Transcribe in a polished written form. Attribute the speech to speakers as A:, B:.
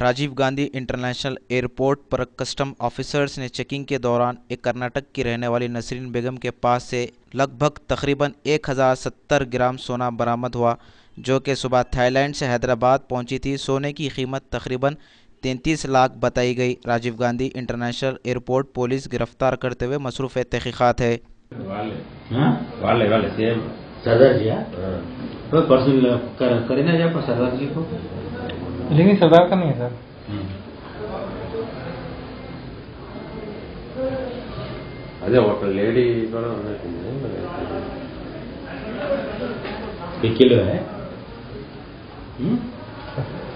A: Rajiv Gandhi international airport पर custom officers ने checking के दौरान एक कर्नाटक की रहने वाली नसरीन बेगम के पास से लगभग तकरीबन 1070 ग्राम सोना बरामद हुआ, जो कि सुबह थाईलैंड से हैदराबाद पहुंची थी। सोने की कीमत तकरीबन 33 लाख बताई गई। Rajiv Gandhi international airport police गिरफ्तार करते हुए मसरूफ़ तहकीक़ात है।
B: वाले सेम सरदार जी तो पर्सनल करें ना जब सरदार जी को,
C: लेकिन सरदार का नहीं है सर।
D: అదే ఒక లేడీ కూడా
B: किलो है।